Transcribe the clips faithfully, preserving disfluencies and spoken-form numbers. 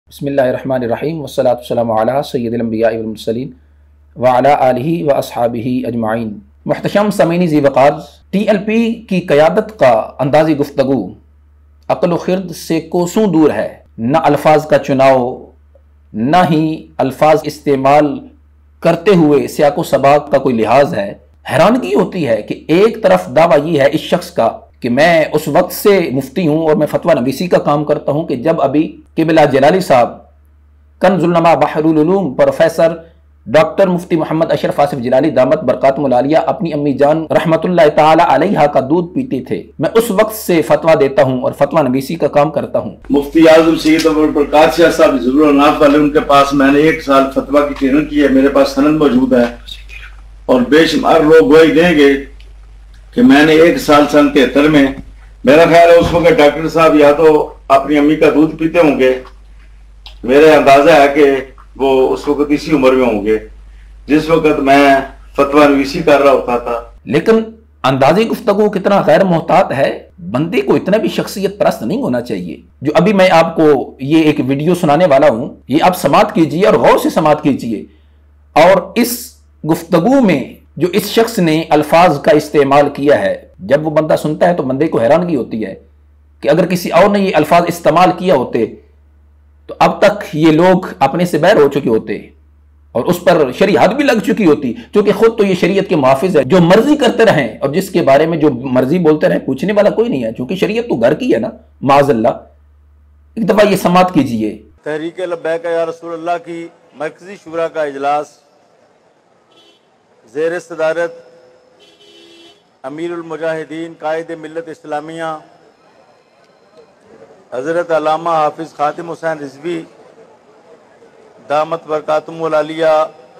बिस्मिल्लाहिर्रहमानिर्रहीम वस्सलातु वस्सलामु अला सय्यिदिल अंबिया वल मुरसलीन व अला आलिहि व अस्हाबिहि अजमाइन। मुहतशम समीनी ज़ी-वक़ार, टी एल पी की क़यादत का अंदाज़ी गुफ्तगू अक़ल व ख़िर्द से कोसों दूर है। न अल्फाज का चुनाव, न ही अल्फाज इस्तेमाल करते हुए सियाक़ व सबाक़ का कोई लिहाज है। हैरानगी होती है कि एक तरफ दावा ये है इस शख्स का कि मैं उस वक्त से मुफ्ती हूँ और मैं फतवा नवीसी का काम करता हूँ कि जब अभी क़िबला जलाली साहब कंज़ुल नमा बहरुल उलूम प्रोफेसर डॉक्टर मुफ्ती मोहम्मद अशरफ आसिफ जिलानी दामत बरकातुहुल आलिया अपनी अम्मी जान रहमतुल्लाहि ताला अलैहा का दूध पीते थे। मैं उस वक्त से फतवा देता हूँ और फतवा नवीसी का काम करता हूँ। मुफ्ती आज़म सैयद अबुल प्रकाश शाह साहब ज़ुबुरुल नाफ वाले, उनके पास मैंने एक साल फतवा की ट्रेनिंग की है, मेरे पास सनद मौजूद है और बेशुमार लोग गवाही देंगे कि मैंने एक साल सन तिहत्तर में, मेरा ख्याल है उस वक्त डॉक्टर साहब या तो अपनी अम्मी का दूध पीते होंगे, मेरा अंदाजा है कि वो उस वक्त इसी उम्र में होंगे जिस वक्त मैं फतवा नवीसी कर रहा होता था। लेकिन अंदाज़ी गुफ्तगू कितना गैर मोहतात है। बंदे को इतना भी शख्सियत परस्त नहीं होना चाहिए। जो अभी मैं आपको ये एक वीडियो सुनाने वाला हूं, ये आप समात कीजिए और गौर से समात कीजिए। और इस गुफ्तगू में जो इस शख्स ने अल्फाज का इस्तेमाल किया है, जब वो बंदा सुनता है तो बंदे को हैरानगी होती है कि अगर किसी और ने ये अल्फाज इस्तेमाल किया होते तो अब तक ये लोग अपने से बैर हो चुके होते और उस पर शरीयत भी लग चुकी होती, क्योंकि खुद तो ये शरीयत के मुहाफिज है। जो मर्जी करते रहें और जिसके बारे में जो मर्जी बोलते रहें, पूछने वाला कोई नहीं है, क्योंकि शरीयत तो घर की है ना, माज़अल्लाह। एक दफा ये समात कीजिए। तहरीक लब्बैक या रसूल अल्लाह की मरकजी शुरा का इजलास ज़ेर सदारत अमीरुल मुजाहिदीन कायद मिल्लत इस्लामिया हज़रत अल्लामा हाफिज़ ख़ातिम हुसैन रिज़वी दामत बरकातुहुल आलिया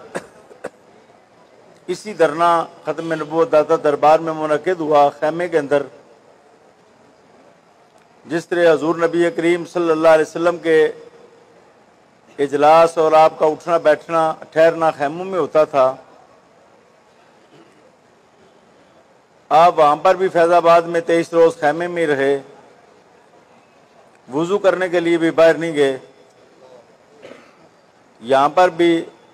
इसी धरना ख़त्म नबूवत दाता दरबार में मुनक़िद हुआ। ख़ैमे के अंदर जिस तरह हज़ूर नबी करीम सल्लल्लाहु अलैहि वसल्लम के इजलास और आपका उठना बैठना ठहरना खैमों में होता था, आप वहाँ पर भी फैज़ाबाद में तेईस रोज़ खैमे में रहे, वुज़ू करने के लिए भी बाहर नहीं गए। यहाँ पर भी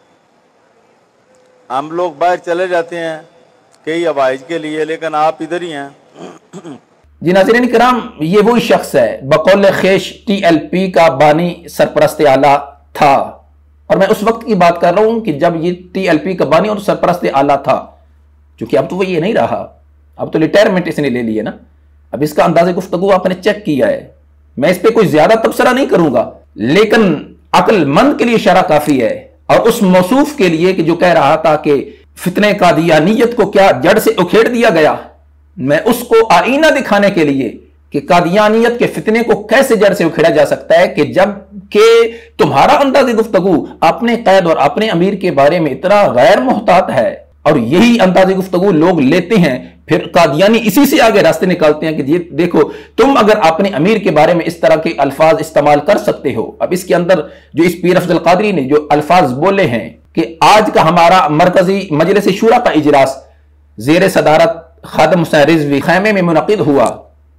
हम लोग बाहर चले जाते हैं कई हवाइज के लिए, लेकिन आप इधर ही हैं। जी नाज़रीन किराम, ये वही शख्स है बकौल खेश टी एल पी का बानी सरपरस्त आला था। और मैं उस वक्त की बात कर रहा हूँ कि जब ये टी एल पी का बानी और सरपरस्त आला था, क्योंकि अब तो वो ये नहीं रहा, अब तो रिटायरमेंट इसने ले ली है ना। अब इसका अंदाज़े गुफ्तगू आपने चेक किया है। मैं इस पर कोई ज्यादा तबसरा नहीं करूंगा, लेकिन अक्लमंद के लिए इशारा काफी है। और उस मौसूफ के लिए कि जो कह रहा था कि फितने कादियानियत को क्या जड़ से उखेड़ दिया गया, मैं उसको आईना दिखाने के लिए कि कादियानियत के फितने को कैसे जड़ से उखेड़ा जा सकता है कि जब के तुम्हारा अंदाज़े गुफ्तगू अपने कैद और अपने अमीर के बारे में इतना गैर मोहतात है और यही अंदाज़े गुफ्तगू लोग लेते हैं, फिर कादियानी इसी से आगे रास्ते निकालते हैं कि ये देखो तुम अगर अपने अमीर के बारे में इस तरह के अल्फाज इस्तेमाल कर सकते हो। अब इसके अंदर जो इस पीर अफजल कादरी ने जो अल्फाज बोले हैं कि आज का हमारा मरकजी मजलिस शुरा का इजलास ज़ेर सदारत ख़ातिम हुसैन रिज़वी खैमे में मुनक़िद हुआ।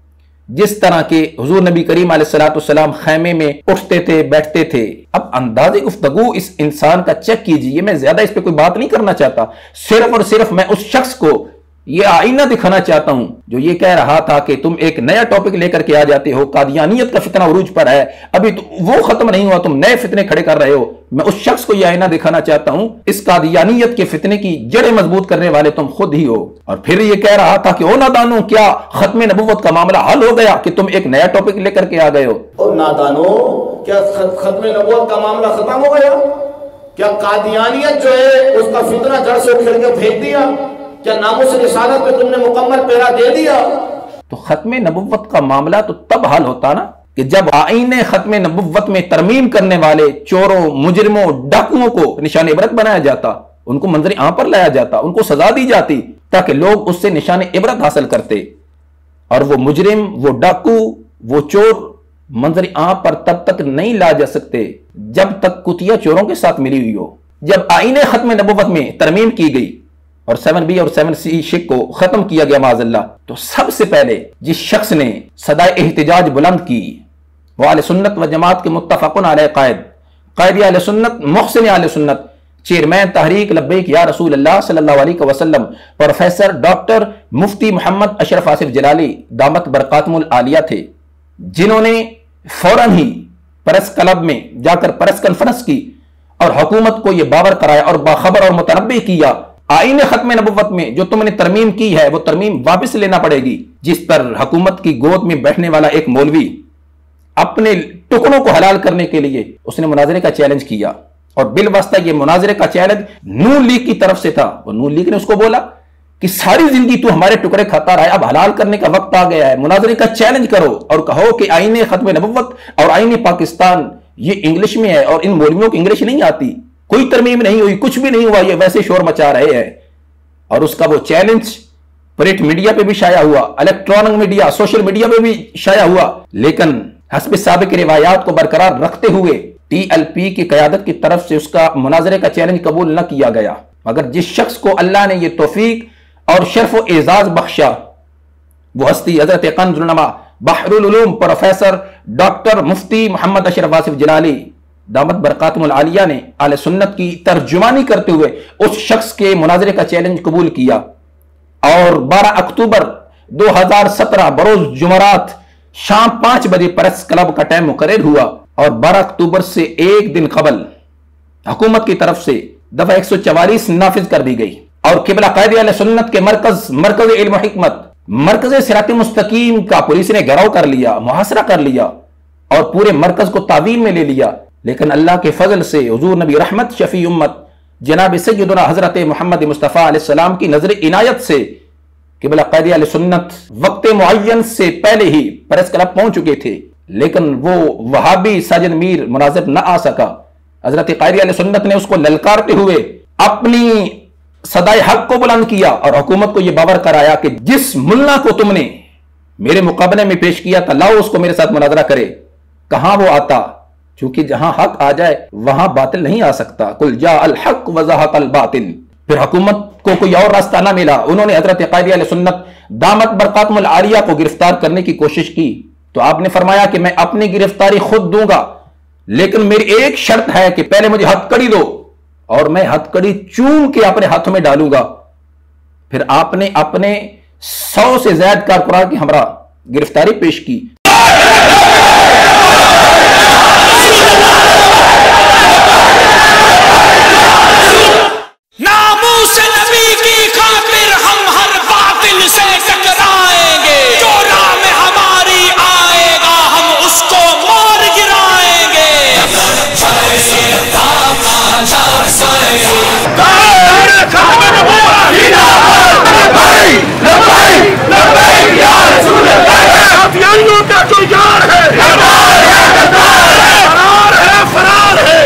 जिस तरह के हुजूर नबी करीम अलैहिस्सलाम खैमे में उठते थे बैठते थे। अब अंदाज़े गुफ्तगू इस इंसान का चेक कीजिए। मैं ज्यादा इस पर कोई बात नहीं करना चाहता, सिर्फ और सिर्फ मैं उस शख्स को ये आईना दिखाना चाहता हूं जो ये कह रहा था कि तुम एक नया टॉपिक लेकर के आ जाते हो, कादियानियत का फितना उरूज पर है, अभी तो वो खत्म नहीं हुआ, तुम नए फितने खड़े कर रहे हो। मैं उस शख्स को ये आईना दिखाना चाहता हूं, इस कादियानियत के फितने की जड़ें मजबूत करने वाले तुम खुद ही हो। और फिर ये कह रहा था कि ओ नादानो, क्या खत्म नबुव्वत का मामला हल हो गया कि तुम एक नया टॉपिक लेकर के आ गए हो? ओ नादानो, क्या खत्म नबुव्वत का मामला खत्म हो गया? क्या कादियानियत जो है उसका फितना जड़ से उखेड़ के फेंक दिया? क्या नामुस रिसालत पे तुमने मुकम्मल पहरा दे दिया? तो खत्म नबुव्वत का मामला तो तब हल होता ना कि जब आईने खत्म नबुव्वत में तरमीम करने वाले चोरों, मुजरिमों, डाकुओं को निशान इबरत बनाया जाता, उनको मंजर आम पर लाया जाता, उनको सजा दी जाती ताकि लोग उससे निशान इबरत हासिल करते। और वो मुजरिम, वो डाकू, वो चोर मंजर आम पर तब तक नहीं ला जा सकते जब तक कुतिया चोरों के साथ मिली हुई हो। जब आईने खत्म नबुव्वत में तरमीम की गई और सेवन बी और सेवन सी शिक को खत्म किया गया माज़अल्लाह, तो सबसे पहले जिस शख्स ने सदाए एहतिजाज बुलंद की वो आले सुन्नत व जमात के मुत्तफ़क़ुन अलैह कायद कायद आले सुन्नत मुहसिन आले सुन्नत चेयरमैन तहरीक लब्बैक या रसूल अल्लाह सल्लल्लाहु अलैहि वसल्लम प्रोफेसर डॉक्टर मुफ्ती मोहम्मद अशरफ आसिफ जलाली दामत बरकातुल आलिया थे, जिन्होंने फौरन ही प्रेस क्लब में जाकर प्रेस कॉन्फ्रेंस की और हुकूमत को यह बावर कराया और बाखबर और मुतनब्बे किया, आईने खत्म नबुव्वत में जो तुमने तरमीम की है वो तरमीम वापस लेना पड़ेगी। जिस पर हुकूमत की गोद में बैठने वाला एक मौलवी अपने टुकड़ों को हलाल करने के लिए उसने मुनाजरे का चैलेंज किया और बिलवास्ता ये मुनाजरे का चैलेंज नून लीग की तरफ से था। वो नून लीग ने उसको बोला कि सारी जिंदगी तू हमारे टुकड़े खाता रहा है, अब हलाल करने का वक्त आ गया है, मुनाजरे का चैलेंज करो और कहो कि आईने खत्म नबुव्वत और आईने पाकिस्तान ये इंग्लिश में है और इन मौलवियों की इंग्लिश नहीं आती, कोई तरमीम नहीं हुई, कुछ भी नहीं हुआ, ये वैसे शोर मचा रहे हैं। और उसका वो चैलेंज प्रिंट मीडिया पे भी शाया हुआ, इलेक्ट्रॉनिक मीडिया सोशल मीडिया पे भी शाया हुआ, लेकिन हस्ब साबिक रिवायात को बरकरार रखते हुए टीएलपी की क़यादत की तरफ से उसका मुनाजरे का चैलेंज कबूल न किया गया। मगर जिस शख्स को अल्लाह ने यह तौफीक और शर्फ व एजाज बख्शा वो हस्ती हजरत कंजुलनमा बहरुल उलूम प्रोफेसर डॉक्टर मुफ्ती मोहम्मद अशरफ आसिफ जलाली दामत बरकातुल आलिया ने आले सुन्नत की तर्जुमानी करते हुए उस शख्स के मुनाजरे का चैलेंज कबूल किया और बारह अक्टूबर दो हजार सत्रह बरोज जुमरात शाम पांच बजे प्रेस क्लब का टाइम मुकर्रर हुआ और बारह अक्टूबर से एक दिन कबल हुकूमत की तरफ से दफा एक सौ चवालीस नाफिज कर दी गई और किबला कायदे अहले सुन्नत के मरकज मरकज इल्म व हिकमत मरकज सिरात मुस्तकीम का पुलिस ने घेराव कर लिया, मुहासरा कर लिया और पूरे मरकज को तावीम में ले लिया। लेकिन अल्लाह के फजल से हुजूर नबी रहमत शफी उम्मत जनाब सैयदना हजरत मोहम्मद मुस्तफ़ा अलैहिस्सलाम की नजर इनायत से किबला कायदे अहले सुन्नत वक्त मुअय्यन से पहले ही प्रेस क्लब पहुंच चुके थे, लेकिन वो वहाबी साजिद मीर मुनाजिर न आ सका। हजरत कायदे अहले सुन्नत ने उसको ललकारते हुए अपनी सदाए हक को बुलंद किया और हुकूमत को यह बावर कराया कि जिस मुल्ला को तुमने मेरे मुकाबले में पेश किया था लाओ उसको मेरे साथ मुनाजरा करे। कहां वो आता, क्योंकि जहां हक आ जाए वहां बातिल नहीं आ सकता। कुल जा अल हक व ज़हक़ल बातिल। फिर हुकूमत को कोई और रास्ता ना मिला, उन्होंने हजरत कायदे अहले सुन्नत दामत बरकातुल आलिया को गिरफ्तार करने की कोशिश की तो आपने फरमाया कि मैं अपनी गिरफ्तारी खुद दूंगा, लेकिन मेरी एक शर्त है कि पहले मुझे हथकड़ी दो और मैं हथकड़ी चूम के अपने हाथों में डालूंगा। फिर आपने अपने सौ से ज्यादा कारकुनान की हमरा गिरफ्तारी पेश की। नामूस नबी की खातिर हम हर बातिल से टकराएंगे, जो राह में हमारी आएगा हम उसको मार गिराएंगे। का जो यार है फरार है फरार है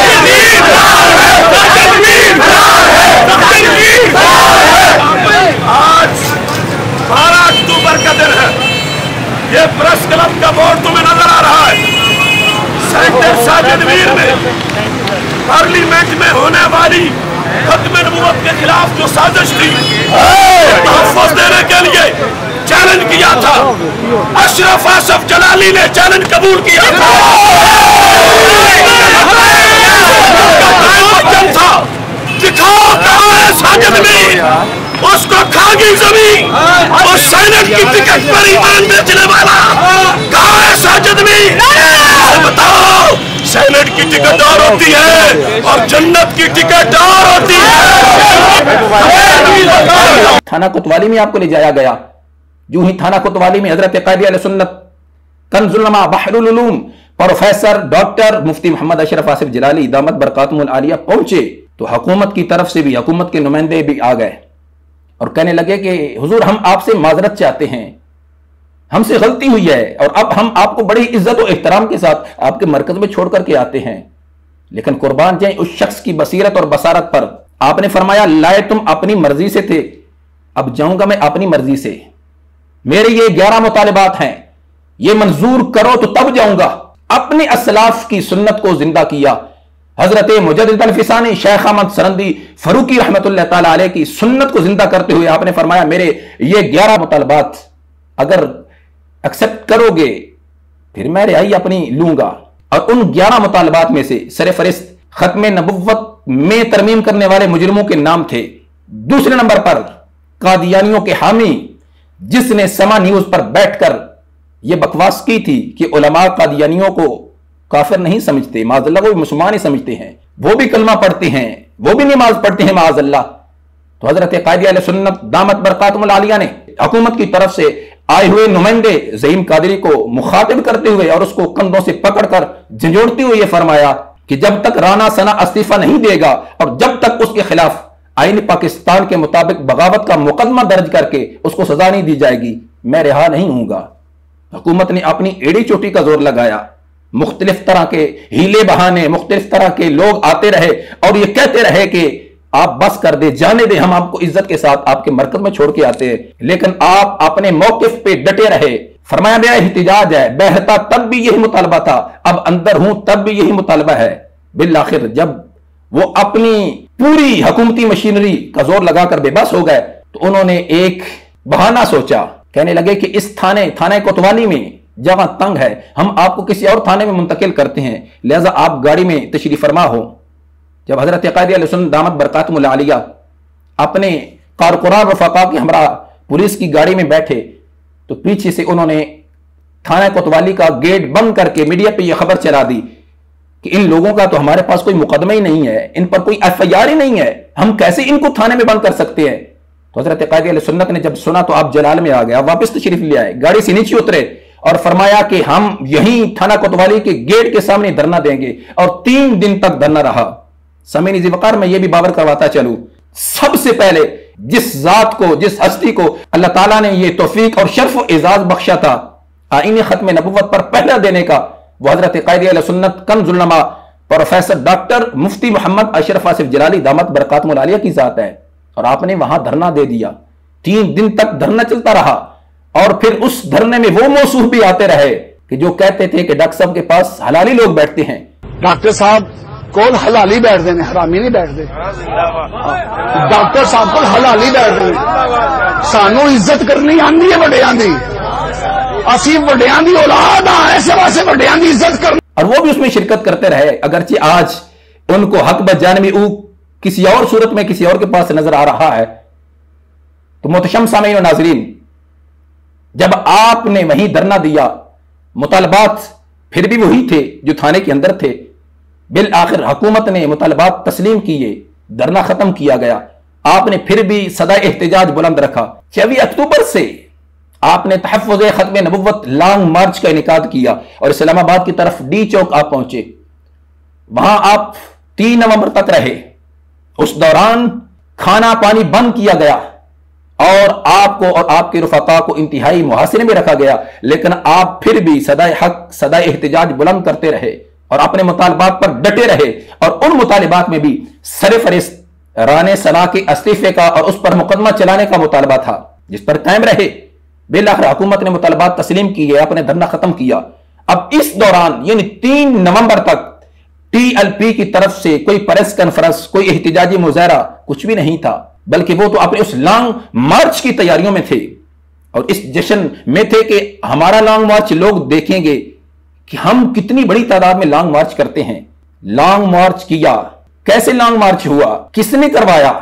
आज बारह अक्टूबर का दिन है। ये प्रेस क्लब का बोर्ड तुम्हें नजर आ रहा है। सेक्रेटरी साजिद मीर ने पार्लियामेंट में होने वाली खत्म नबूवत के खिलाफ जो साजिश थी तहफ़्फ़ुज़ देने के लिए चैलेंज किया था, अशरफ आसिफ जलाली ने चैलेंज कबूल किया था। था दिखाओ कहाँ है साजिद मीर, उसको खागी जमीन और सेनेट की टिकट पर ईमान बेचने वाला कहाँ है साजिद मीर? बताओ, सेनेट की टिकट और होती है और जन्नत की टिकट और होती है। थाना कोतवाली में आपको ले जाया गया। यूं ही थाना कोतवाली में हजरत कायदे अहले सुन्नत कंजुलनमा बहरुल उलूम प्रोफेसर डॉक्टर मुफ्ती मोहम्मद अशरफ आसिफ जलाली दामत बरकातुल आलिया पहुंचे तो हुकूमत की तरफ से भी हुकूमत के नुमाइंदे भी आ गए और कहने लगे कि हुजूर हम आपसे माजरत चाहते हैं, हमसे गलती हुई है और अब हम आपको बड़ी इज्जत और एहतराम के साथ आपके मरकज में छोड़ करके आते हैं। लेकिन कुर्बान जाए उस शख्स की बसीरत और बसारत पर। आपने फरमाया लाए तुम अपनी मर्जी से थे, अब जाऊंगा मैं अपनी मर्जी से। मेरे ये ग्यारह मुतालिबात हैं, ये मंजूर करो तो तब जाऊंगा। अपने असलाफ की सुन्नत को जिंदा किया। हजरत मुजद्दिद अल-फिसानी शेख अहमद सरंदी फरूकी रहमतुल्लाह ताला अलैह की सुन्नत को जिंदा करते हुए आपने फरमाया मेरे ये ग्यारह मुतालबात अगर एक्सेप्ट करोगे फिर मैं रिहाई अपनी लूंगा। और उन ग्यारह मुतालबात में से सरफरिस्त खत्म नबुव्वत में तरमीम करने वाले मुजरिमों के नाम थे। दूसरे नंबर पर कादियानियों के हामी, जिसने समा न्यूज पर बैठकर यह बकवास की थी कि उलमा कादियानियों को काफिर नहीं समझते, माज़अल्लाह वो भी मुसलमान ही समझते हैं, वो भी कलमा पढ़ते हैं, वो भी नमाज पढ़ते हैं माज़अल्लाह। तो हजरत कायदी अहले सुन्नत दामत बरकातुहुल आलिया ने हुकूमत की तरफ से आए हुए नुमाइंदे ज़हीम कादरी को मुखातिब करते हुए और उसको कंधों से पकड़कर झंझोड़ते हुए यह फरमाया कि जब तक राना सना इस्तीफा नहीं देगा और जब तक उसके खिलाफ आईन पाकिस्तान के मुताबिक बगावत का मुकदमा दर्ज करके उसको सजा नहीं दी जाएगी, मैं रिहा नहीं हूंगा। हुकूमत ने अपनी एड़ी चोटी का जोर लगाया, मुख्तलिफ तरह के हीले बहाने, मुख्तलिफ तरह के लोग आते रहे और ये कहते रहे कि आप बस कर दे, जाने दे, हम आपको इज्जत के साथ आपके मरकज में छोड़ के आते हैं, लेकिन आप अपने मौकिफ पे डटे रहे। फरमाया गया एहतिजाज है, बहता तब भी यही मुतालबा था, अब अंदर हूं तब भी यही मुतालबा है। बिल आखिर जब वो अपनी पूरी हुकूमती मशीनरी का जोर लगाकर बेबस हो गए तो उन्होंने एक बहाना सोचा। कहने लगे कि इस थाने थाने कोतवाली में जगह तंग है, हम आपको किसी और थाने में मुंतकिल करते हैं, लिहाजा आप गाड़ी में तशरीफ फरमा हो। जब हजरत कायदी अहले सुन्नत दामत बरकातुहुल आलिया अपने कारकुरान रफाका के हमरा पुलिस की गाड़ी में बैठे तो पीछे से उन्होंने थाना कोतवाली का गेट बंद करके मीडिया पे यह खबर चला दी कि इन लोगों का तो हमारे पास कोई मुकदमा ही नहीं है, इन पर कोई एफ आई आर ही नहीं है, हम कैसे इनको थाने में बंद कर सकते हैं। तो हजरत कायदी अहले सुन्नत ने जब सुना तो आप जलाल में आ गए, वापस तशरीफ ले आए, गाड़ी से नीचे उतरे और फरमाया कि हम यहीं थाना कोतवाली के गेट के सामने धरना देंगे और तीन दिन तक धरना रहा। समीनी ज़िवकार में यह भी बावर करवाता चलूं, सबसे पहले जिस जात को, जिस हस्ती को अल्लाह ताला ने यह तौफीक और शर्फ एजाज बख्शा था आईन खत्म नबुव्वत पर पहरा देने का, वो हजरत कायदी अहले सुन्नत कंजुल उलमा प्रोफेसर डॉक्टर मुफ्ती मोहम्मद अशरफ आसिफ जलाली दामत बरकातुहुल आलिया की जात है। और आपने वहां धरना दे दिया, तीन दिन तक धरना चलता रहा और फिर उस धरने में वो मौसूफ भी आते रहे कि जो कहते थे कि डॉक्टर साहब के पास हलाली लोग बैठते हैं। डॉक्टर साहब कोल हलाली बैठ देने, हरामी नहीं बैठते। डॉक्टर साहब को हलाली बैठ देने, सानू इज्जत करनी आंदी है वड्डियां दी, असी वड्डियां दी औलाद आ, ऐसे वास्ते वड्डियां दी इज्जत कर। और वो भी उसमें शिरकत करते रहे, अगरचे आज उनको हक बजाने में किसी और सूरत में किसी और के पास नजर आ रहा है। तो मोहतरम सामीन और नाजरीन, जब आपने वहीं धरना दिया, मुतालबात फिर भी वही थे जो थाने के अंदर थे। बिल आखिर हुकूमत ने मुतालबात तस्लीम किए, धरना खत्म किया गया, आपने फिर भी सदा एहतजाज बुलंद रखा। छब्बीस अक्टूबर से आपने तहफ़्फ़ुज़ खत्म नबुव्वत लॉन्ग मार्च का इनेकाद किया और इस्लामाबाद की तरफ डी चौक आप पहुंचे, वहां आप तीन नवंबर तक रहे। उस दौरान खाना पानी बंद किया गया और आपको और आपके रफ़ाक़ा को इंतहाई मुहासिने में रखा गया, लेकिन आप फिर भी सदाए हक सदाए एहतजाज बुलंद करते रहे और अपने मुतालबात पर डटे रहे। और उन मुतालबात में भी सरफरिस्त राने सना के इस्तीफे का और उस पर मुकदमा चलाने का मुतालबा था, जिस पर कायम रहे। बिलाखिर हुकूमत ने मुतालबात तस्लीम किए, अपने धरना खत्म किया। अब इस दौरान यानी तीन नवंबर तक टी एल पी की तरफ से कोई प्रेस कॉन्फ्रेंस, कोई एहतजाजी मुजाहरा कुछ भी नहीं था, बल्कि वो तो अपने उस लॉन्ग मार्च की तैयारियों में थे और इस जश्न में थे कि हमारा लॉन्ग मार्च लोग देखेंगे कि हम कितनी बड़ी तादाद में लॉन्ग मार्च करते हैं। लॉन्ग मार्च किया, कैसे लॉन्ग मार्च हुआ, किसने करवाया,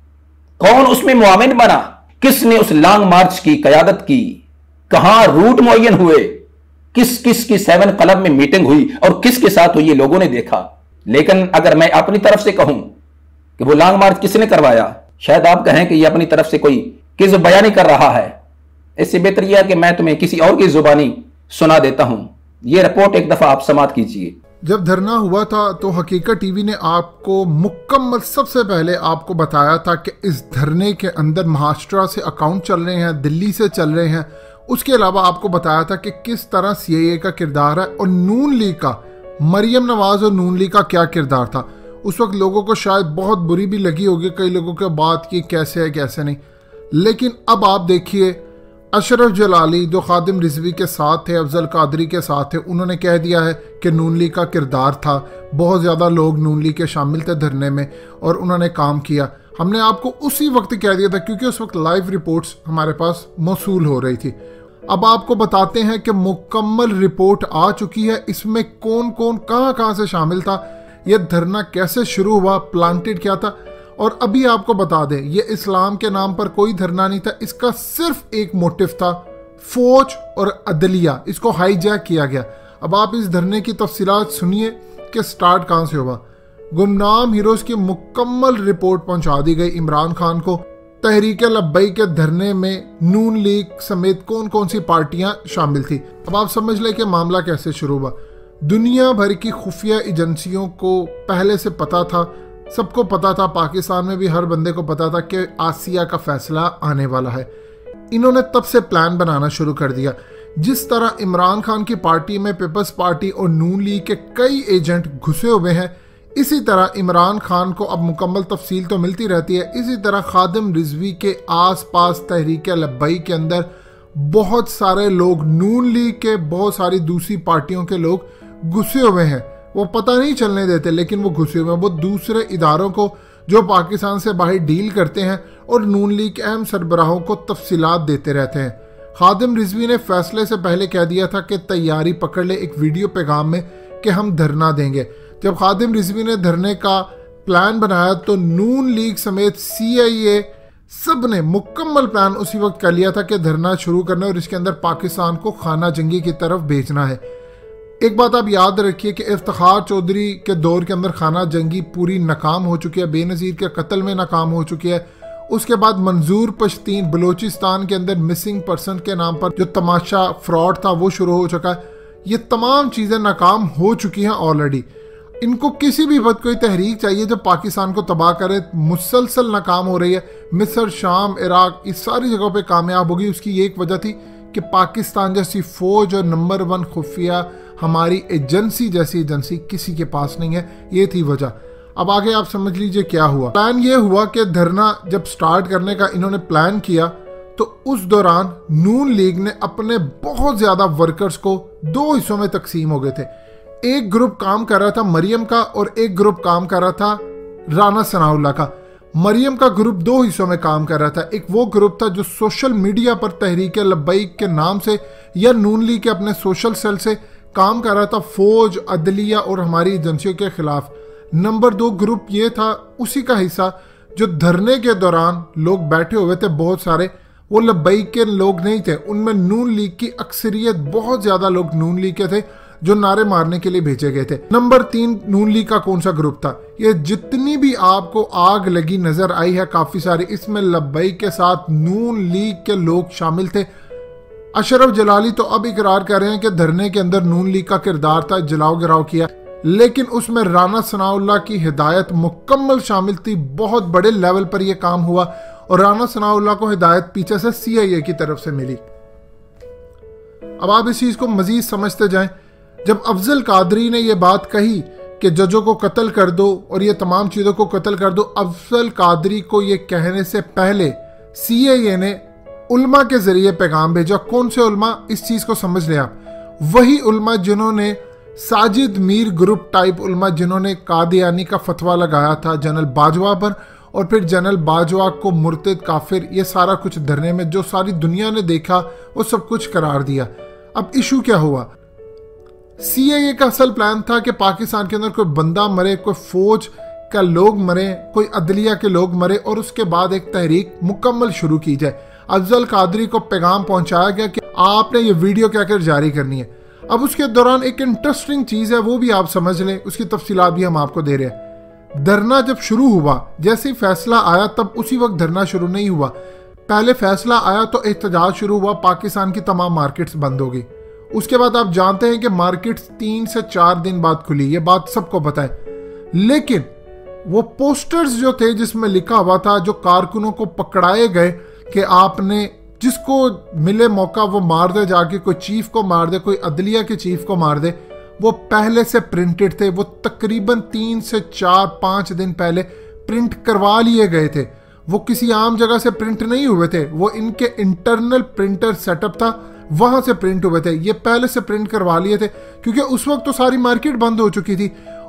कौन उसमें मुआविन बना, किसने उस लॉन्ग मार्च की कयादत की, कहां रूट मुअय्यन हुए, किस किस की सेवन क्लब में मीटिंग हुई और किसके साथ हुई, ये लोगों ने देखा। लेकिन अगर मैं अपनी तरफ से कहूं कि वो लॉन्ग मार्च किसने करवाया, शायद आप कहें कि ये अपनी तरफ से कोई किज़्ब बयानी कर रहा है। इससे बेहतर यह है कि मैं तुम्हें किसी और की जुबानी सुना देता हूं। यह रिपोर्ट एक दफा आप समात कीजिए। जब धरना हुआ था तो हकीकत टीवी ने आपको मुकम्मल सबसे पहले आपको बताया था कि इस धरने के अंदर महाराष्ट्र से अकाउंट चल रहे हैं, दिल्ली से चल रहे हैं। उसके अलावा आपको बताया था कि किस तरह सी आई ए का किरदार है और नून लीग का, मरियम नवाज और नून लीग का क्या किरदार था। उस वक्त लोगों को शायद बहुत बुरी भी लगी होगी कई लोगों के बात की कैसे है कैसे नहीं, लेकिन अब आप देखिए अशरफ जलाली जो खादिम रिजवी के साथ थे, अफजल कादरी के साथ थे, उन्होंने कह दिया है कि नून लीग का किरदार था। बहुत ज़्यादा लोग नून लीग के शामिल थे धरने में और उन्होंने काम किया। हमने आपको उसी वक्त कह दिया था क्योंकि उस वक्त लाइव रिपोर्ट्स हमारे पास मौसूल हो रही थी। अब आपको बताते हैं कि मुकम्मल रिपोर्ट आ चुकी है, इसमें कौन कौन कहां कहां से शामिल था, यह धरना कैसे शुरू हुआ, प्लांटेड क्या था। और अभी आपको बता दें, यह इस्लाम के नाम पर कोई धरना नहीं था, इसका सिर्फ एक मोटिव था, फौज और अदलिया, इसको हाईजैक किया गया। अब आप इस धरने की तफसीलात सुनिए कि स्टार्ट कहां से हुआ। गुमनाम हीरोज की मुकम्मल रिपोर्ट पहुंचा दी गई इमरान खान को। तहरीक लब्बैक के धरने में नून लीग समेत कौन कौन सी पार्टियां शामिल थी। अब आप समझ लें कि मामला कैसे शुरू हुआ। दुनिया भर की खुफिया एजेंसियों को पहले से पता था, सबको पता था, पाकिस्तान में भी हर बंदे को पता था कि आसिया का फैसला आने वाला है। इन्होंने तब से प्लान बनाना शुरू कर दिया। जिस तरह इमरान खान की पार्टी में पीपल्स पार्टी और नून लीग के कई एजेंट घुसे हुए हैं, इसी तरह इमरान खान को अब मुकम्मल तफसील तो मिलती रहती है। इसी तरह खादिम रिजवी के आसपास तहरीक लब्बैक के अंदर बहुत सारे लोग, नून लीग के बहुत सारी दूसरी पार्टियों के लोग घुसे हुए हैं। वो पता नहीं चलने देते, लेकिन वो घुसे हुए हैं। वो दूसरे इदारों को जो पाकिस्तान से बाहर डील करते हैं और नून लीग के अहम सरबराहों को तफसीलात देते रहते हैं। खादिम रिजवी ने फैसले से पहले कह दिया था कि तैयारी पकड़ ले एक वीडियो पैगाम में कि हम धरना देंगे। जब खादिम रिजवी ने धरने का प्लान बनाया तो नून लीग समेत सी आई ए सब ने मुकम्मल प्लान उसी वक्त कर लिया था कि धरना शुरू करना और इसके अंदर पाकिस्तान को खाना जंगी की तरफ भेजना है। एक बात आप याद रखिए कि इफ्तिखार चौधरी के दौर के अंदर खाना जंगी पूरी नाकाम हो चुकी है, बेनज़ीर के कत्ल में नाकाम हो चुकी है। उसके बाद मंजूर पश्तीन बलोचिस्तान के अंदर मिसिंग पर्सन के नाम पर जो तमाशा फ्रॉड था वो शुरू हो चुका है। ये तमाम चीज़ें नाकाम हो चुकी हैं ऑलरेडी। इनको किसी भी वक्त कोई तहरीक चाहिए जो पाकिस्तान को तबाह करे, मुसलसल नाकाम हो रही है। मिस्र, शाम, इराक, इस सारी जगहों पे कामयाब होगी। उसकी एक वजह थी कि पाकिस्तान जैसी फौज और नंबर वन खुफिया हमारी एजेंसी जैसी एजेंसी किसी के पास नहीं है। ये थी वजह। अब आगे आप समझ लीजिए क्या हुआ। प्लान ये हुआ कि धरना जब स्टार्ट करने का इन्होंने प्लान किया तो उस दौरान नून लीग ने अपने बहुत ज्यादा वर्कर्स को दो हिस्सों में तकसीम हो गए थे। एक ग्रुप काम कर रहा था मरियम का और एक ग्रुप काम कर रहा था राना सनाउल्लाह का। मरियम का ग्रुप दो हिस्सों में काम कर रहा था। एक वो ग्रुप था जो सोशल मीडिया पर तहरीक लब्बैक के नाम से या नून लीग के अपने सोशल सेल से काम कर रहा था फौज, अदलिया और हमारी एजेंसियों के खिलाफ। नंबर दो ग्रुप ये था उसी का हिस्सा जो धरने के दौरान लोग बैठे हुए थे बहुत सारे, वो लब्बैक के लोग नहीं थे। उनमें नून लीग की अक्सरियत, बहुत ज्यादा लोग नून लीग के थे जो नारे मारने के लिए भेजे गए थे। नंबर तीन नून लीग का कौन सा ग्रुप था? ये जितनी भी आपको आग लगी नजर आई है काफी सारी, इसमें लब्बैक के साथ नून लीग के लोग शामिल थे। अशरफ जलाली तो अब इकरार कर रहे हैं कि धरने के अंदर नून लीग का किरदार था, जलाओ गिराओ किया, लेकिन उसमें राना सनाउल्लाह की हिदायत मुकम्मल शामिल थी। बहुत बड़े लेवल पर यह काम हुआ और राना सनाउल्लाह को हिदायत पीछे से सी आई ए की तरफ से मिली। अब आप इस चीज को मजीद समझते जाएं। जब अफजल कादरी ने यह बात कही कि जजों को कत्ल कर दो और ये तमाम चीजों को कत्ल कर दो, अफजल कादरी को यह कहने से पहले सी आई ए ने उल्मा के जरिए पैगाम भेजा। कौन से उल्मा? इस चीज को समझ लें आप। वही उल्मा जिन्होंने साजिद मीर ग्रुप टाइप उल्मा जिन्होंने कादियानी का फतवा लगाया था जनरल बाजवा पर और फिर जनरल बाजवा को मुर्तद काफिर, ये सारा कुछ धरने में जो सारी दुनिया ने देखा वो सब कुछ करार दिया। अब इशू क्या हुआ? सी आई ए का असल प्लान था कि पाकिस्तान के अंदर कोई बंदा मरे, कोई फौज का लोग मरे, कोई अदलिया के लोग मरे और उसके बाद एक तहरीक मुकम्मल शुरू की जाए। अफजल कादरी को पैगाम पहुंचाया गया कि आपने ये वीडियो क्या कर जारी करनी है। अब उसके दौरान एक इंटरेस्टिंग चीज है, वो भी आप समझ लें, उसकी तफसीलात भी हम आपको दे रहे हैं। धरना जब शुरू हुआ, जैसे ही फैसला आया तब उसी वक्त धरना शुरू नहीं हुआ। पहले फैसला आया तो एहतजाज शुरू हुआ, पाकिस्तान की तमाम मार्केट्स बंद हो गई। उसके बाद आप जानते हैं कि मार्केट्स तीन से चार दिन बाद खुली, ये बात सबको पता है। लेकिन वो पोस्टर्स जो थे जिसमें लिखा हुआ था, जो कारकुनों को पकड़ाए गए कि आपने जिसको मिले मौका वो मार दे, जाके कोई चीफ को मार दे, कोई अदलिया के चीफ को मार दे, वो पहले से प्रिंटेड थे। वो तकरीबन तीन से चार पांच दिन पहले प्रिंट करवा लिए गए थे। वो किसी आम जगह से प्रिंट नहीं हुए थे, वो इनके इंटरनल प्रिंटर सेटअप था, वहां से प्रिंट हुए थे। ये पहले से प्रिंट करवा लिए थे क्योंकि उस वक्त तो सारी मार्केट बंद हो चुकी थी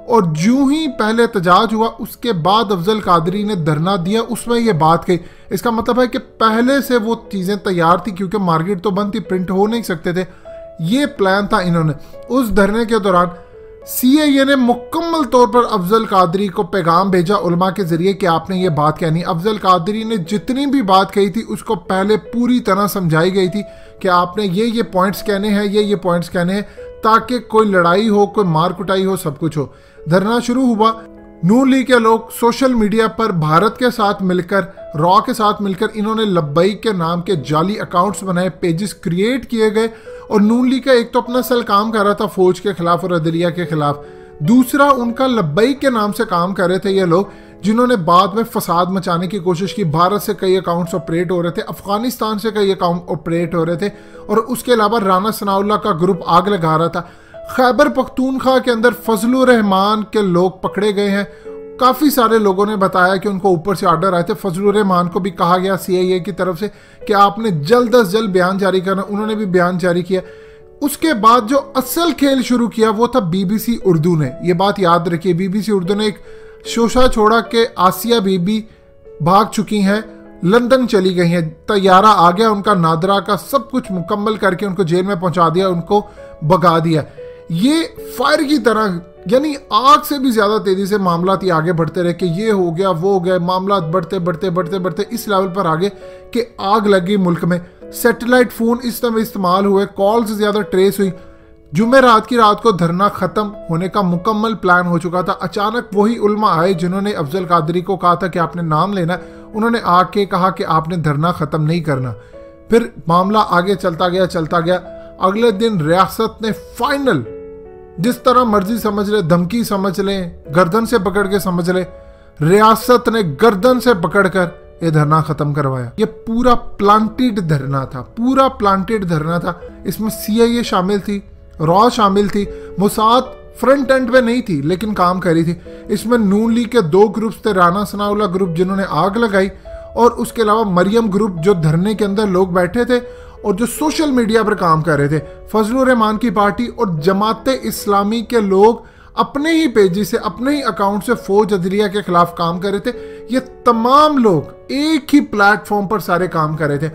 और जो ही पहले एहतजाज हुआ उसके बाद अफजल कादरी ने धरना दिया, उसमें ये बात कही। इसका मतलब है कि पहले से वो चीज़ें तैयार थी, क्योंकि मार्केट तो बंद थी, प्रिंट हो नहीं सकते थे। ये प्लान था इन्होंने। उस धरने के दौरान सी ए ए ने मुकम्मल तौर पर अफजल कादरी को पैगाम भेजा उलमा के जरिए कि आपने ये बात कहनी। अफजल कादरी ने जितनी भी बात कही थी उसको पहले पूरी तरह समझाई गई थी कि आपने ये ये पॉइंट्स कहने हैं, ये ये पॉइंट्स कहने हैं, ताकि कोई लड़ाई हो, कोई मार कुटाई हो, सब कुछ हो। धरना शुरू हुआ। नून लीग के लोग सोशल मीडिया पर भारत के साथ मिलकर, रॉ के साथ मिलकर इन्होंने लब्बैक के नाम के जाली अकाउंट्स बनाए, पेजेस क्रिएट किए गए। और नून लीग का एक तो अपना सेल काम कर रहा था फौज के खिलाफ और अदलिया के खिलाफ, दूसरा उनका लब्बैक के नाम से काम कर रहे थे ये लोग, जिन्होंने बाद में फसाद मचाने की कोशिश की। भारत से कई अकाउंट्स ऑपरेट हो रहे थे, अफगानिस्तान से कई अकाउंट ऑपरेट हो रहे थे, और उसके अलावा राना सनाउल्लाह का ग्रुप आग लगा रहा था। खैबर पख्तूनख्वा के अंदर फजलुर रहमान के लोग पकड़े गए हैं। काफ़ी सारे लोगों ने बताया कि उनको ऊपर से ऑर्डर आए थे। फजलुर रहमान को भी कहा गया सी आई ए की तरफ से कि आपने जल्द अज जल्द बयान जारी करना, उन्होंने भी बयान जारी किया। उसके बाद जो असल खेल शुरू किया वो था बी बी सी उर्दू ने। ये बात याद रखिए, बी बी सी उर्दू ने एक शोशा छोड़ा कि आसिया बीबी भाग चुकी हैं, लंदन चली गई हैं, तैयारा आ गया उनका, नादरा का सब कुछ मुकम्मल करके उनको जेल में पहुंचा दिया, उनको भगा दिया। ये फायर की तरह, यानी आग से भी ज्यादा तेजी से मामला ही आगे बढ़ते रहे कि ये हो गया वो हो गया, मामला बढ़ते बढ़ते बढ़ते बढ़ते इस लेवल पर आगे कि आग लगी मुल्क में। सैटेलाइट फोन इस समय इस्तेमाल हुए, कॉल्स ज्यादा ट्रेस हुई। जुमे रात की रात को धरना खत्म होने का मुकम्मल प्लान हो चुका था। अचानक वही उल्मा आए जिन्होंने अफजल कादरी को कहा था कि आपने नाम लेना, उन्होंने आके कहा कि आपने धरना खत्म नहीं करना। फिर मामला आगे चलता गया चलता गया। अगले दिन रियासत ने फाइनल, जिस तरह मर्जी समझ ले, धमकी समझ ले, गर्दन से पकड़ के समझ ले, रियासत ने गर्दन से पकड़कर ये धरना खत्म करवाया। ये पूरा प्लांटेड धरना था, पूरा प्लांटेड धरना था। इसमें सी आई ए शामिल थी, रॉ शामिल थी, मोसाद फ्रंट एंड पे नहीं थी लेकिन काम कर रही थी। इसमें नून लीग के दो ग्रुप्स थे, राना सनाउल्लाह ग्रुप जिन्होंने आग लगाई, और उसके अलावा मरियम ग्रुप जो धरने के अंदर लोग बैठे थे और जो सोशल मीडिया पर काम कर रहे थे। फजलुर रहमान की पार्टी और जमात इस्लामी के लोग अपने ही पेजी से, अपने ही अकाउंट से फौज अदलिया के खिलाफ काम कर रहे थे। ये तमाम लोग एक ही प्लेटफॉर्म पर सारे काम कर रहे थे।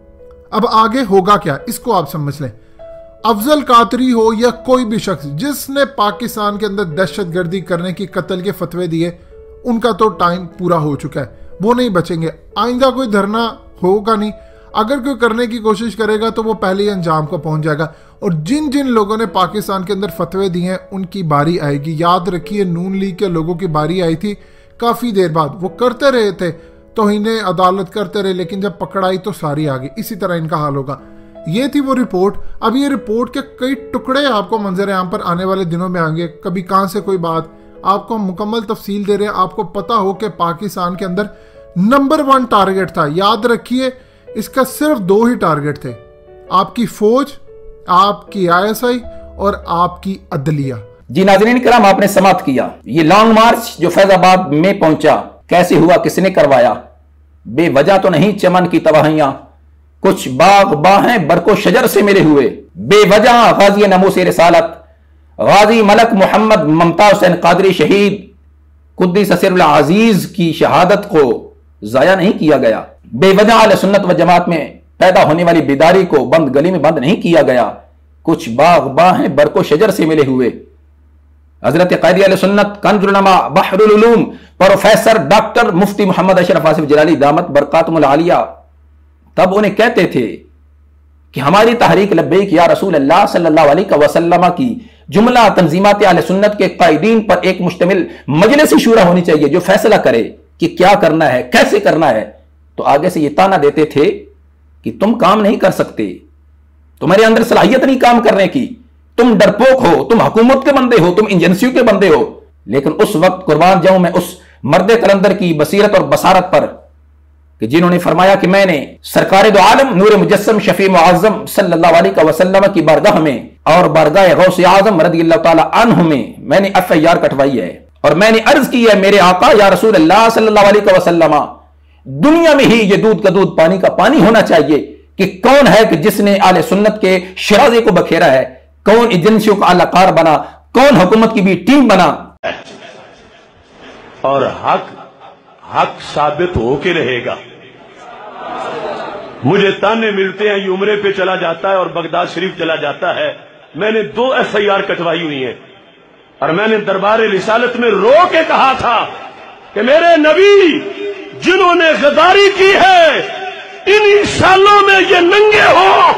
अब आगे होगा क्या, इसको आप समझ लें। अफजल कादरी हो या कोई भी शख्स जिसने पाकिस्तान के अंदर दहशतगर्दी करने की, कत्ल के फतवे दिए, उनका तो टाइम पूरा हो चुका है, वो नहीं बचेंगे। आइंदा कोई धरना होगा नहीं। अगर कोई करने की कोशिश करेगा तो वो पहले ही अंजाम को पहुंच जाएगा। और जिन जिन लोगों ने पाकिस्तान के अंदर फतवे दिए हैं उनकी बारी आएगी। याद रखिए, नून लीग के लोगों की बारी आई थी काफी देर बाद, वो करते रहे थे, तौहीने अदालत करते रहे, लेकिन जब पकड़ आई तो सारी आ गई। इसी तरह इनका हाल होगा। ये थी वो रिपोर्ट। अब ये रिपोर्ट के कई टुकड़े आपको मंजर आम पर आने वाले दिनों में आएंगे। कभी कहां से कोई बात, आपको मुकम्मल तफसील दे रहे हैं। आपको पता हो कि पाकिस्तान के अंदर नंबर वन टारगेट था। याद रखिए, इसका सिर्फ दो ही टारगेट थे, आपकी फौज, आपकी आई एस आई और आपकी अदलिया। जी नाज़रीन किराम, आपने समाप्त किया ये लॉन्ग मार्च जो फैजाबाद में पहुंचा। कैसे हुआ, किसने करवाया? बेवजह तो नहीं चमन की तबाहियां, कुछ बाग बाहें बरको शजर से मिले हुए। बेवजह गाजी नमूस रिसालत गाजी मलक मोहम्मद मुमताज हुसैन कादरी शहीद कुद्दीस सिरुल अजीज की शहादत को जाया नहीं किया गया। बेवजह अहले सुन्नत व जमात में पैदा होने वाली बेदारी को बंद गली में बंद नहीं किया गया। कुछ बाग बाहें बरको शजर से मिले हुए। हजरत क़ायदी अहले सुन्नत कंजुल उलमा बहरुल उलूम प्रोफेसर डॉक्टर मुफ्ती मोहम्मद अशरफ आसिफ जिलाली दामत बरकातुहुल आलिया तब उन्हें कहते थे कि हमारी तहरीक लब्बैक या रसूल अल्लाह सल्लल्लाहु अलैहि वसल्लम की जुमला तंजीमात अहले सुन्नत के कायदीन पर एक मुश्तमिल मजलिस शूरा होनी चाहिए जो फैसला करे कि क्या करना है, कैसे करना है। तो आगे से ये ताना देते थे कि तुम काम नहीं कर सकते, तुम्हारे अंदर सलाहियत नहीं काम करने की, तुम डरपोक हो, तुम हुकूमत के बंदे हो, तुम एजेंसियों के बंदे हो। लेकिन उस वक्त कुर्बान जाऊं मैं उस मर्द कलंदर की बसीरत और बसारत पर कि जिन्होंने फरमाया कि मैंने सरकार दो आलम नूर मुजस्सम शफी मुअज़्ज़म सल्लल्लाहु अलैहि वसल्लम की बारगाह में और बारगाह गौस आज़म रज़ियल्लाहु ताला अन्हु में मैंने एफ आई आर कटवाई है और मैंने अर्ज की है, मेरे आका या रसूल अल्लाह सल्लल्लाहु अलैहि वसल्लम, दुनिया में ही ये दूध का दूध पानी का पानी होना चाहिए कि कौन है कि जिसने आले सुन्नत के शराजे को बखेरा है, कौन एजेंसियों का आलाकार बना, कौन हुकूमत की भी टीम बना। और हक हक साबित होके रहेगा। मुझे ताने मिलते हैं, ये उम्रे पे चला जाता है और बगदाद शरीफ चला जाता है। मैंने दो एफ आई आर कटवाई हुई है और मैंने दरबार रिसालत में रो के कहा था कि मेरे नबी जिन्होंने गद्दारी की है इन्हीं सालों में ये नंगे हो,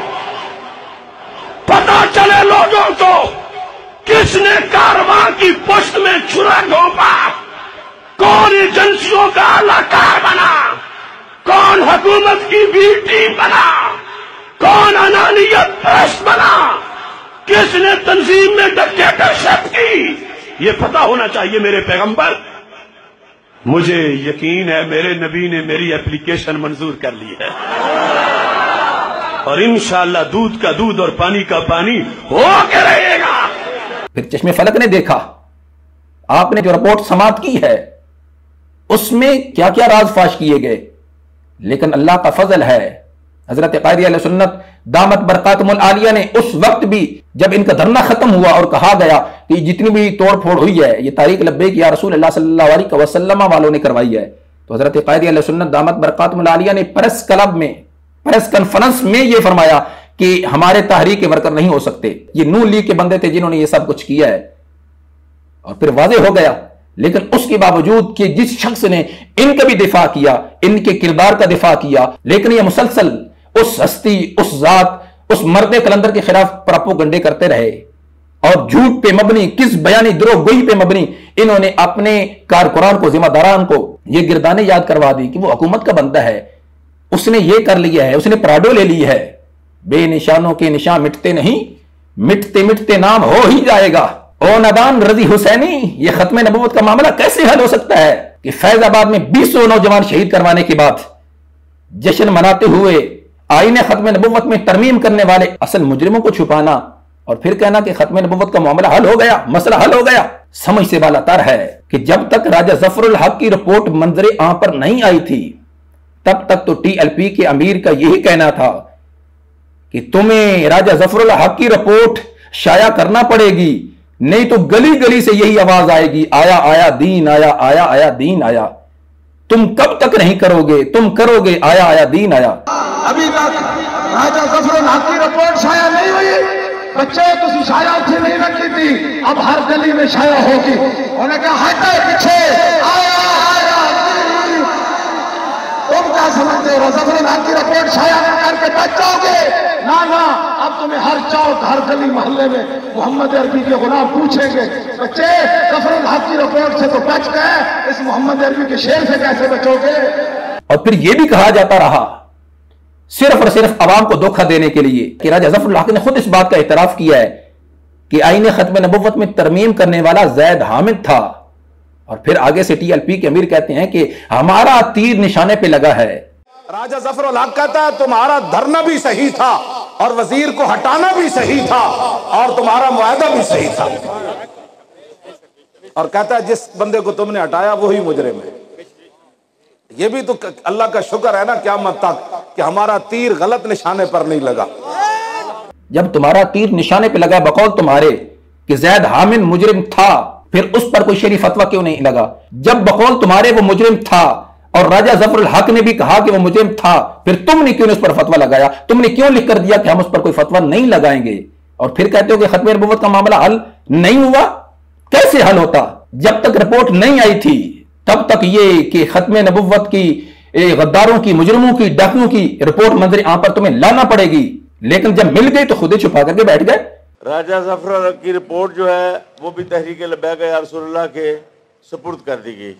पता चले लोगों को किसने कारवां की पुष्ट में छुरा घोंपा, कौन एजेंसियों का अलाकार बना, कौन हुकूमत की बी टीम बना, कौन अनानियत प्रेस बना, किसने तंजीम में डिक्टेटरशिप की, ये पता होना चाहिए मेरे पैगंबर। मुझे यकीन है मेरे नबी ने मेरी एप्लीकेशन मंजूर कर ली है और इंशाअल्लाह दूध का दूध और पानी का पानी हो के रहेगा। फिर चश्मे फलक ने देखा, आपने जो रिपोर्ट समाप्त की है उसमें क्या क्या राज फाश किए गए, लेकिन अल्लाह का फजल है हजरत कायदी अहले सुन्नत दामत बरकातुहुल आलिया ने उस वक्त भी जब इनका धरना खत्म हुआ और कहा गया कि जितनी भी तोड़ फोड़ हुई है ये तारीख लब्बैक या रसूल अल्लाह सल्लल्लाहु अलैहि वसल्लम वालों ने करवाई है, तो हजरत कायदी अहले सुन्नत दामत बरकातुहुल आलिया ने प्रेस क्लब में प्रेस कॉन्फ्रेंस में यह फरमाया कि हमारे तहरीक के वर्कर नहीं हो सकते, ये नून लीग के बंदे थे जिन्होंने ये सब कुछ किया है। और फिर वाज़ेह हो गया, लेकिन उसके बावजूद कि जिस शख्स ने इनका भी दिफा किया, इनके किरदार का दिफा किया, लेकिन ये मुसलसल उस हस्ती, उस जात, उस मर्द कलंदर के खिलाफ प्रोपेगेंडे करते रहे और झूठ पे मबनी, किस बयानी द्रोहगोई पे मबनी इन्होंने अपने कारकुरान को, जिम्मेदारान को ये गिरदाने याद करवा दी कि वो हुकूमत का बंदा है, उसने ये कर लिया है, उसने प्राडो ले ली है। बेनिशानों के निशान मिटते नहीं, मिटते मिटते नाम हो ही जाएगा। ओ नदान रजी हुसैनी, ये खत्म नबूवत का मामला कैसे हल हो सकता है कि फैजाबाद में बीसों नौजवान शहीद करवाने के बाद जश्न मनाते हुए आईने खत्म नबूवत में तरमीम करने वाले असल मुजरिमों को छुपाना और फिर कहना कि खत्म नबूवत का मामला हल हो गया, मसला हल हो गया। समझ से बालातर है कि जब तक राजा जफरुल हक की रिपोर्ट मंजरे आं पर नहीं आई थी तब तक तो टीएलपी के अमीर का यही कहना था कि तुम्हें राजा जफरुल हक की रिपोर्ट शाया करना पड़ेगी, नहीं तो गली गली से यही आवाज आएगी, आया आया दीन आया, आया आया दीन आया। तुम कब तक नहीं करोगे, तुम करोगे, आया आया दीन आया। अभी तक राजा जफरुल हक की रिपोर्ट शाया नहीं हुई, बच्चे तुम शाया उसे नहीं रखी थी, अब हर गली में शाया होगी। उन्होंने कहा हटे पीछे, आया आया दीन। तुम क्या समझते हो जफरुल हक की रिपोर्ट शाया करके बच जाओगे? ना ना, अब तुम्हें हर चौक, हर गली मोहल्ले में मोहम्मद अरबी के गुलाम पूछेंगे, बच्चे जफरुल हक की रिपोर्ट से तो बच गए, इस मोहम्मद अरबी के शेर से कैसे बचोगे? और फिर यह भी कहा जाता रहा सिर्फ और सिर्फ अवाम को धोखा देने के लिए कि राजा जफरुल हक ने खुद इस बात का एतराफ किया है कि आईने खत्म नबुव्वत में तरमीम करने वाला जैद हामिद था। और फिर आगे से टीएलपी के अमीर कहते हैं कि हमारा तीर निशाने पे लगा है। राजा जफरुल हक कहता है तुम्हारा धरना भी सही था और वजीर को हटाना भी सही था और तुम्हारा मुआहदा भी सही था, और कहता है जिस बंदे को तुमने हटाया वही मुजरिम है। ये भी तो अल्लाह का शुक्र है ना क़यामत तक कि हमारा तीर गलत निशाने पर नहीं लगा। जब तुम्हारा तीर निशाने पे लगा बकौल तुम्हारे कि जैद हामिद मुजरिम था, फिर उस पर कोई शरीफ फतवा क्यों नहीं लगा? जब बकौल तुम्हारे वो मुजरिम था और राजा जफरुल हक ने भी कहा कि वो मुजरिम था, फिर तुमने क्यों उस पर फतवा लगाया? तुमने क्यों लिख कर दिया कि हम उस पर कोई फतवा नहीं लगाएंगे? और फिर कहते हो कि खत्म नबुव्वत का मामला हल नहीं हुआ। कैसे हल होता? जब तक रिपोर्ट नहीं आई थी तब तक ये कि खत्म नबुव्वत की, गद्दारों की, मुजरिमों की, डाकुओं की रिपोर्ट मंजर आं पर तुम्हें लाना पड़ेगी, लेकिन जब मिल गई तो खुद ही छुपा करके बैठ गए। राजा जफरुल हक की रिपोर्ट जो है वो भी तहरीक लब्बैक या रसूलुल्लाह के सुपुर्द कर दी गई।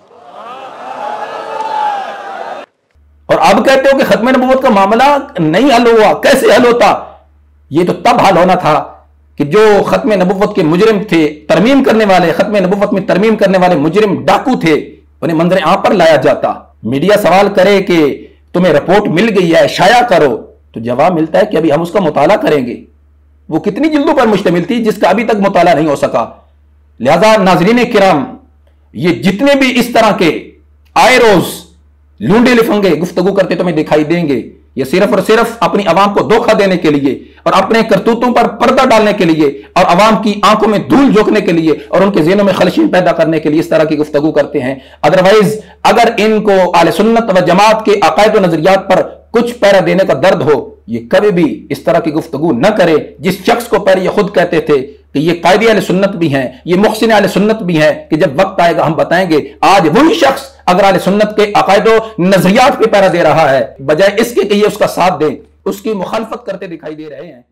और अब कहते हो कि खत्म नबुव्वत का मामला नहीं हल हुआ। कैसे हल होता? ये तो तब हल होना था कि जो खत्म नबुव्वत के मुजरिम थे, तरमीम करने वाले, खत्म नबुव्वत में तरमीम करने वाले मुजरिम डाकू थे, उन्हें मंजर आं पर लाया जाता। मीडिया सवाल करे कि तुम्हें रिपोर्ट मिल गई है, शाया करो, तो जवाब मिलता है कि अभी हम उसका मुताला करेंगे। वो कितनी जिल्दों पर मुश्तमिल थी जिसका अभी तक मुताला नहीं हो सका। लिहाजा नाजरीन किराम, ये जितने भी इस तरह के आए रोज लूंडे लिफंगे गुफ्तगू करते तुम्हें दिखाई देंगे, ये सिर्फ और सिर्फ अपनी आवाम को धोखा देने के लिए, और अपने करतूतों पर पर्दा डालने के लिए और अवाम की आंखों में धूल झोंकने के लिए और उनके ज़हनों में खलशीन पैदा करने के लिए इस तरह की गुफ्तगू करते हैं। अदरवाइज अगर इनको आले सुन्नत व जमात के अकायद व नजरियात पर कुछ पैरा देने का दर्द हो, ये कभी भी इस तरह की गुफ्तगू न करे। जिस शख्स को पहले ये खुद कहते थे कि ये कायदे अहले सुन्नत भी हैं, ये मुहसिन अहले सुन्नत भी हैं, कि जब वक्त आएगा हम बताएंगे, आज वही शख्स अगर अहले सुन्नत के अकायद व नजरियात पे पैरा दे रहा है, बजाय इसके कि ये उसका साथ दे, उसकी मुखालफत करते दिखाई दे रहे हैं।